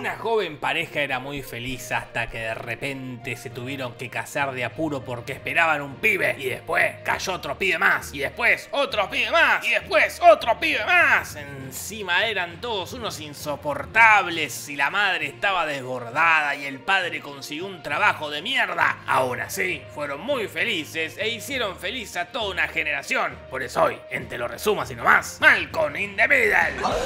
Una joven pareja era muy feliz hasta que de repente se tuvieron que casar de apuro porque esperaban un pibe. Y después cayó otro pibe más. Y después otro pibe más. Y después otro pibe más. Encima eran todos unos insoportables y la madre estaba desbordada y el padre consiguió un trabajo de mierda. Aún así, fueron muy felices e hicieron feliz a toda una generación. Por eso hoy, en Te lo resumo así nomás, Malcolm in the Middle.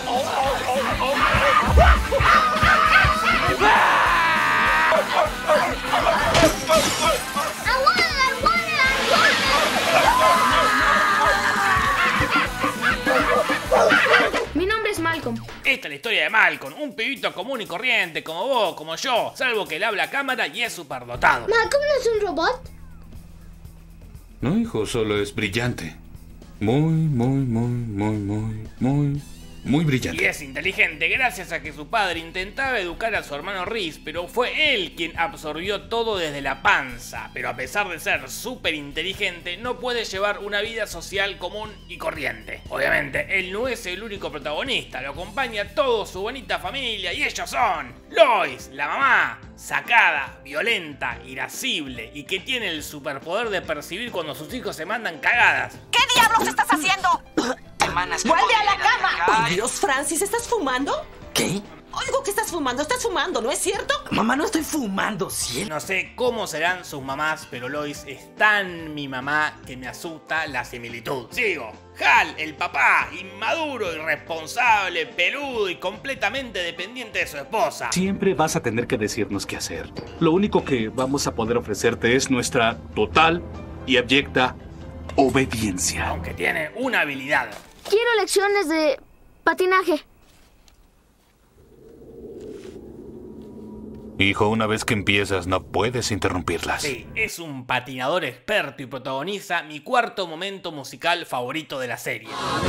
Mi nombre es Malcolm. Esta es la historia de Malcolm, un pibito común y corriente como vos, como yo, salvo que le habla a cámara y es superdotado. ¿Malcolm no es un robot? No, hijo, solo es brillante. Muy brillante. Y es inteligente gracias a que su padre intentaba educar a su hermano Reese, pero fue él quien absorbió todo desde la panza. Pero a pesar de ser súper inteligente, no puede llevar una vida social común y corriente. Obviamente, él no es el único protagonista, lo acompaña toda su bonita familia y ellos son Lois, la mamá, sacada, violenta, irascible y que tiene el superpoder de percibir cuando sus hijos se mandan cagadas. ¿Qué diablos estás haciendo? ¡Vuelve a la cama! ¡Por Dios, Francis! ¿Estás fumando? ¿Qué? Oigo que estás fumando, ¿no es cierto? Mamá, no estoy fumando, cielo. No sé cómo serán sus mamás, pero Lois es tan mi mamá que me asusta la similitud. Sigo. Hal, el papá, inmaduro, irresponsable, peludo y completamente dependiente de su esposa. Siempre vas a tener que decirnos qué hacer. Lo único que vamos a poder ofrecerte es nuestra total y abyecta obediencia. Aunque tiene una habilidad. Quiero lecciones de patinaje. Hijo, una vez que empiezas no puedes interrumpirlas. Sí, es un patinador experto y protagoniza mi cuarto momento musical favorito de la serie.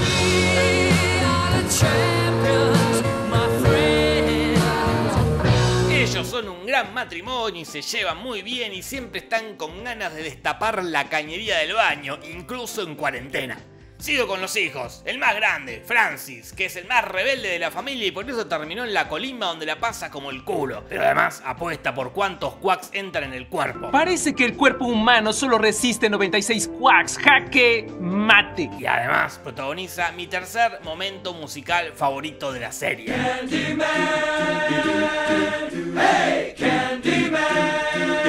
Ellos son un gran matrimonio y se llevan muy bien y siempre están con ganas de destapar la cañería del baño, incluso en cuarentena. Sigo con los hijos. El más grande, Francis, que es el más rebelde de la familia y por eso terminó en la colimba donde la pasa como el culo. Pero además apuesta por cuántos quacks entran en el cuerpo. Parece que el cuerpo humano solo resiste 96 quacks. ¡Jaque mate! Y además protagoniza mi tercer momento musical favorito de la serie. Candyman, hey, Candyman.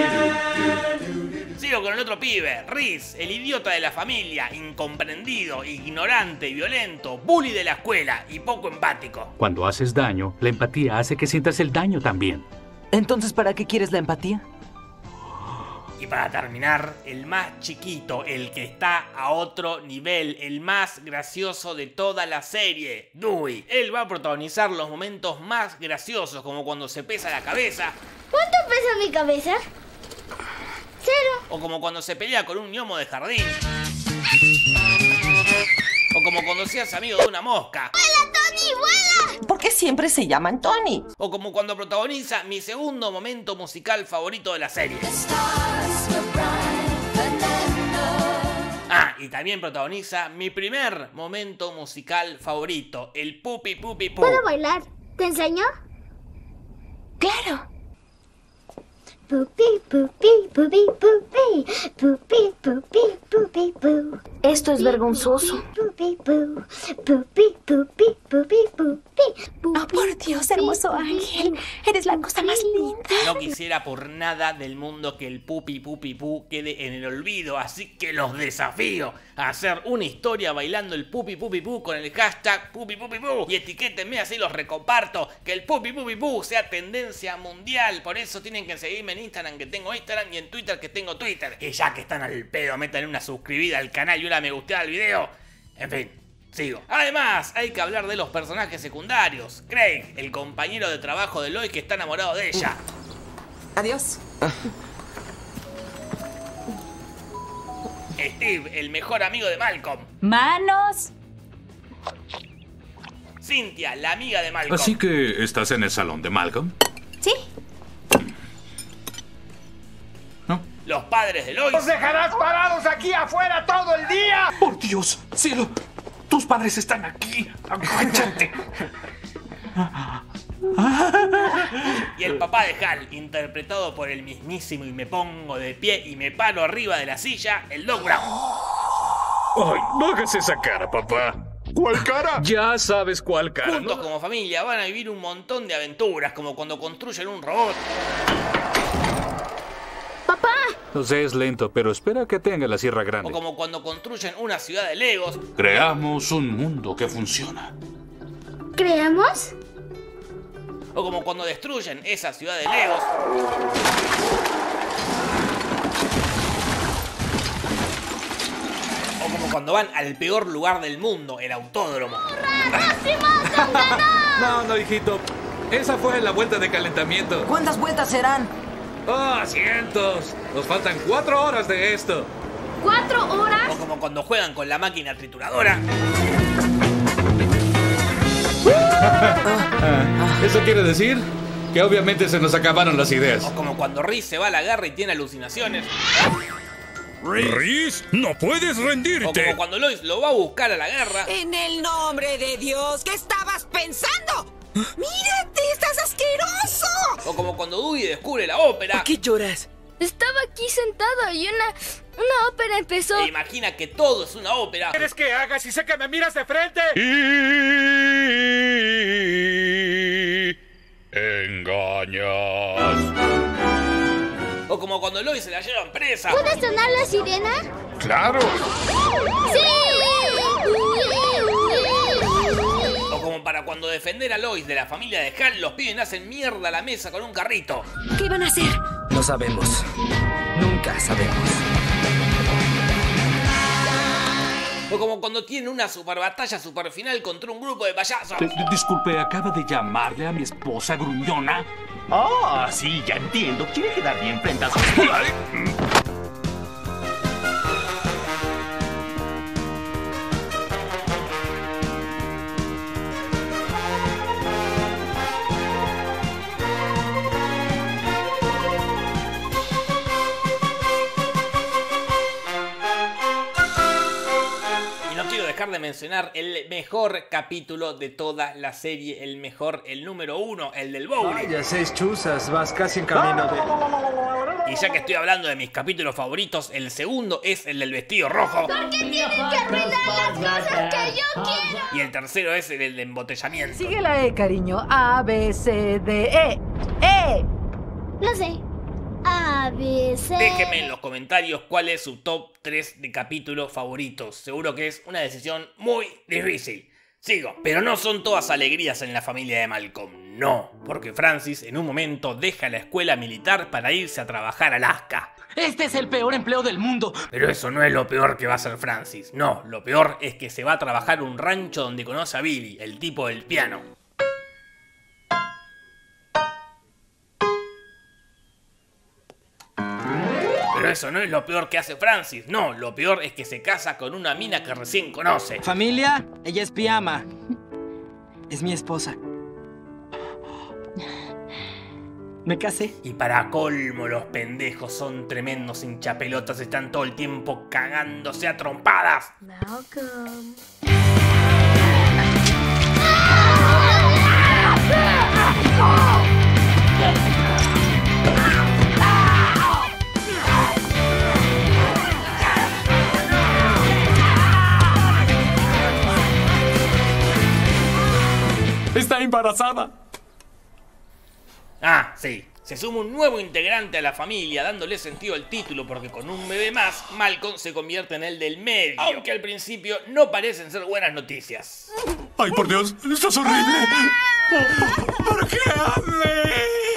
Sigo con el otro pibe, Reese, el idiota de la familia, incomprendido, ignorante, violento, bully de la escuela y poco empático. Cuando haces daño, la empatía hace que sientas el daño también. Entonces, ¿para qué quieres la empatía? Y para terminar, el más chiquito, el que está a otro nivel, el más gracioso de toda la serie, Dewey. Él va a protagonizar los momentos más graciosos, como cuando se pesa la cabeza. ¿Cuánto pesa mi cabeza? 0. O como cuando se pelea con un gnomo de jardín. O como cuando seas amigo de una mosca. ¡Vuela, Tony, vuela! ¿Por qué siempre se llaman Tony? O como cuando protagoniza mi segundo momento musical favorito de la serie. Ah, y también protagoniza mi primer momento musical favorito, el Pupi Pupi Pu. ¿Puedo bailar? ¿Te enseño? ¡Claro! Pupi, pupi, pupi, pupi, pupi, pupi, pupi, pu. Esto es vergonzoso. Pupi, pu, pupi, pupi, pupi, pupi. Oh, por Dios, hermoso ángel. Eres la cosa más linda. No quisiera por nada del mundo que el Pupi Pupi Pu quede en el olvido, así que los desafío a hacer una historia bailando el Pupi Pupi Pu con el hashtag Pupi Pupi Pu y etiquétenme, así los recomparto, que el Pupi Pupi Pu sea tendencia mundial. Por eso tienen que seguirme en Instagram, que tengo Instagram, y en Twitter, que tengo Twitter. Que ya que están al pedo, metan una suscribida al canal y una me gusteada al video. En fin, sigo. Además, hay que hablar de los personajes secundarios. Craig, el compañero de trabajo de Lois que está enamorado de ella. Adiós. Steve, el mejor amigo de Malcolm. ¡Manos! Cynthia, la amiga de Malcolm. Así que, ¿estás en el salón de Malcolm? Sí. Los padres de Lois. ¡Nos dejarás parados aquí afuera todo el día! ¡Por Dios, cielo! ¡Tus padres están aquí! ¡Agáchate! Y el papá de Hal, interpretado por el mismísimo, y me pongo de pie y me paro arriba de la silla, el Doc Brown. Ay, no hagas esa cara, papá. ¿Cuál cara? Ya sabes cuál cara. Juntos como familia van a vivir un montón de aventuras, como cuando construyen un robot. ¡Papá! No sé, es lento, pero espera que tenga la sierra O grande. como cuando construyen una ciudad de Legos. Creamos un mundo que funciona. ¿Creamos? O como cuando destruyen esa ciudad de Legos. O como cuando van al peor lugar del mundo, el autódromo. No, hijito. Esa fue la vuelta de calentamiento. ¿Cuántas vueltas serán? ¡Oh, cientos! Nos faltan 4 horas de esto. ¿4 horas? O como cuando juegan con la máquina trituradora. Eso quiere decir que obviamente se nos acabaron las ideas. O como cuando Reese se va a la guerra y tiene alucinaciones. Reese, no puedes O rendirte. como cuando Lois lo va a buscar a la guerra. En el nombre de Dios, ¿qué estabas pensando? ¡Mírate, estás asqueroso! O como cuando Dewey descubre la ópera. ¿Qué lloras? Estaba aquí sentado y una ópera empezó. E imagina que todo es una ópera. ¿Qué quieres que haga si sé que me miras de frente? Y... engañas. O como cuando Lois se la llevan presa. ¿Puede sonar la sirena? ¡Claro! ¡Sí! O como para cuando defender a Lois de la familia de Hal, los pibes hacen mierda a la mesa con un carrito. ¿Qué van a hacer? No sabemos. Nunca sabemos. O como cuando tienen una super batalla super final contra un grupo de payasos. Disculpe, ¿acaba de llamarle a mi esposa gruñona? Ah, sí, ya entiendo. Quiere quedar bien frente a su... Y no quiero dejar de mencionar el mejor capítulo de toda la serie, el mejor, el número 1, el del bowling. Vaya, 6 chuzas, vas casi en camino de... Y ya que estoy hablando de mis capítulos favoritos, el segundo es el del vestido rojo. ¿Por qué tienen que arruinar las cosas que yo quiero? Y el tercero es el del embotellamiento. Sigue la E, cariño. A, B, C, D, E. ¡E! Lo sé. A, B, C... Déjenme en los comentarios cuál es su top 3 de capítulos favoritos. Seguro que es una decisión muy difícil. Sigo. Pero no son todas alegrías en la familia de Malcolm. No. Porque Francis en un momento deja la escuela militar para irse a trabajar a Alaska. Este es el peor empleo del mundo. Pero eso no es lo peor que va a hacer Francis. No, lo peor es que se va a trabajar a un rancho donde conoce a Billy, el tipo del piano. Pero eso no es lo peor que hace Francis. No, lo peor es que se casa con una mina que recién conoce. Familia, ella es Pijama. Es mi esposa. Me casé. Y para colmo, los pendejos son tremendos hinchapelotas. Están todo el tiempo cagándose a trompadas. Malcolm. ¡Está embarazada! Ah, sí. Se suma un nuevo integrante a la familia, dándole sentido al título, porque con un bebé más, Malcolm se convierte en el del medio. Aunque al principio no parecen ser buenas noticias. ¡Ay, por Dios! ¡Esto es horrible! ¿Por qué a mí?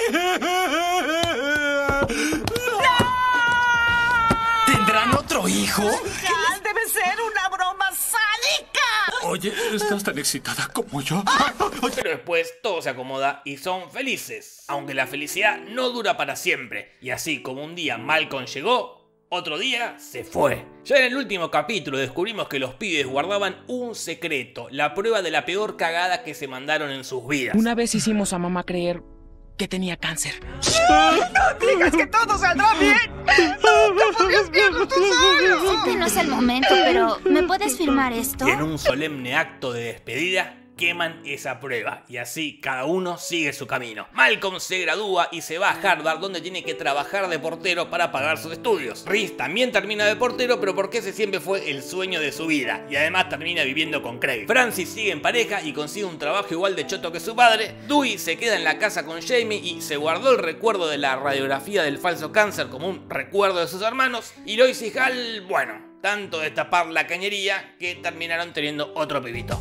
¿Tendrán otro hijo? ¡Hal, debe ser una broma sádica! Oye, ¿estás tan excitada como yo? Pero después todo se acomoda y son felices. Aunque la felicidad no dura para siempre. Y así como un día Malcolm llegó, otro día se fue. Ya en el último capítulo descubrimos que los pibes guardaban un secreto. La prueba de la peor cagada que se mandaron en sus vidas. Una vez hicimos a mamá creer que tenía cáncer. ¡No digas que todo saldrá bien! ¡Nunca pongas miedo tú solo! Sé que no es el momento, pero ¿me puedes firmar esto? Y en un solemne acto de despedida, queman esa prueba y así cada uno sigue su camino. Malcolm se gradúa y se va a Harvard, donde tiene que trabajar de portero para pagar sus estudios. Reese también termina de portero, pero porque ese siempre fue el sueño de su vida, y además termina viviendo con Craig. Francis sigue en pareja y consigue un trabajo igual de choto que su padre. Dewey se queda en la casa con Jamie y se guardó el recuerdo de la radiografía del falso cáncer como un recuerdo de sus hermanos. Y Lois y Hal, bueno, tanto destapar la cañería que terminaron teniendo otro pibito.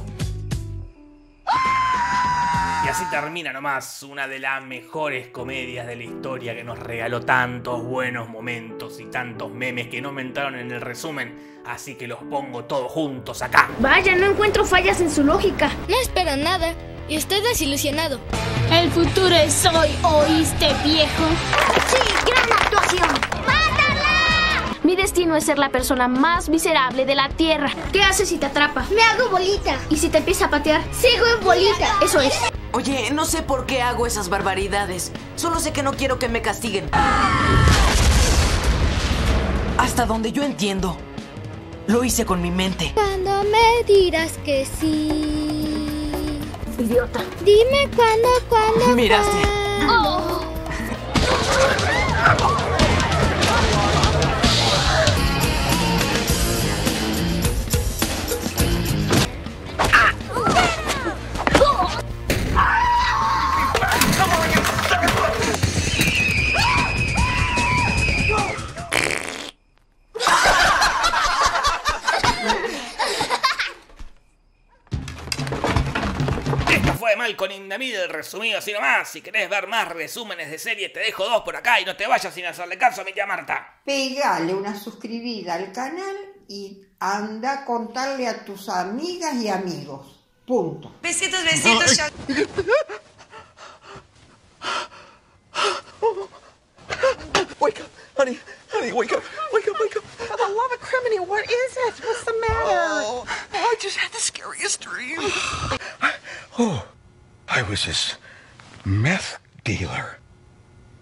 Y así termina nomás una de las mejores comedias de la historia, que nos regaló tantos buenos momentos y tantos memes que no me entraron en el resumen, así que los pongo todos juntos acá. Vaya, no encuentro fallas en su lógica. No espero nada y estoy desilusionado. El futuro es hoy, ¿oíste, viejo? Sí, gran actuación. ¡Mátala! Mi destino es ser la persona más miserable de la Tierra. ¿Qué haces si te atrapa? Me hago bolita. ¿Y si te empieza a patear? Sigo en bolita. Eso es. Oye, no sé por qué hago esas barbaridades. Solo sé que no quiero que me castiguen. Hasta donde yo entiendo, lo hice con mi mente. Cuando me dirás que sí. Idiota. Dime cuándo. Miraste. Oh. Malcolm in the Middle, resumido así nomás. Si querés ver más resúmenes de series, te dejo 2 por acá y no te vayas sin hacerle caso a mi tía Marta. Pegale una suscribida al canal y anda a contarle a tus amigas y amigos. Punto. Besitos, besitos. Wake up, honey, wake up. For the love of criminy, what is it? What's the matter? Oh, I just had the scariest dream. Oh, I was this meth dealer.